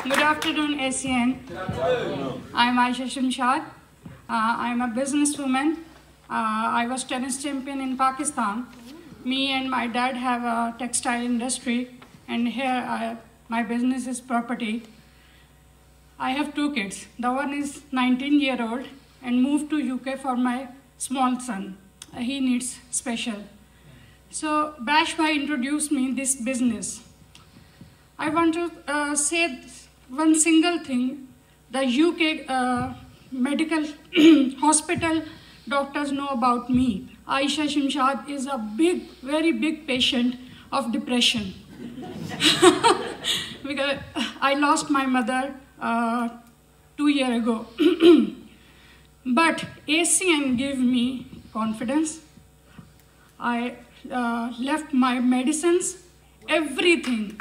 Good afternoon, ASEAN. I'm Aisha Shamshad. I'm a businesswoman. I was tennis champion in Pakistan. Me and my dad have a textile industry, and here my business is property. I have two kids. The one is 19-year-old and moved to UK for my small son. He needs special. So Bash Bhai introduced me this business. I want to say one single thing. The UK medical hospital doctors know about me. Aisha Shamshad is a very big patient of depression. Because I lost my mother 2 years ago. But ASEAN gave me confidence. I left my medicines, everything.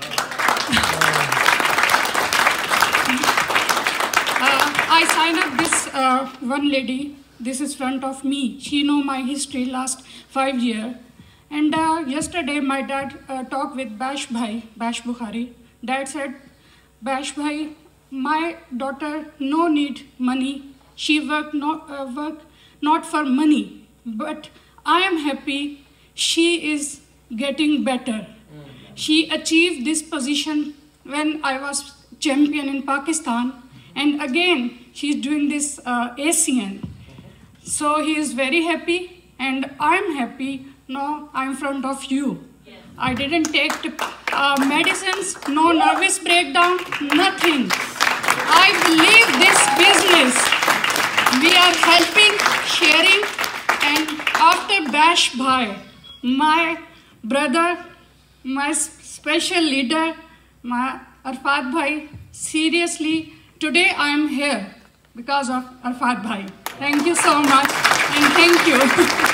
I signed up this one lady. This is front of me. She know my history last 5 years. And yesterday my dad talked with Bash Bhai, Bash Bukhari. Dad said, Bash Bhai, my daughter no need money. She work not for money, but I am happy she is getting better. She achieved this position when I was champion in Pakistan, and again she's doing this ASEAN. So he is very happy, and I'm happy. Now I'm in front of you. I didn't take medicines, no nervous breakdown, nothing. I believe this business. We are helping, sharing, and after Bash Bhai, my brother, my special leader, my Arfat Bhai, seriously, today I am here because of Arfat Bhai. Thank you so much, and thank you.